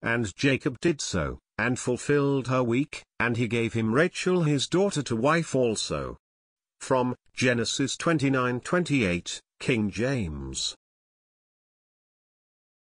And Jacob did so, and fulfilled her week, and he gave him Rachel his daughter to wife also. From Genesis 29:28, King James.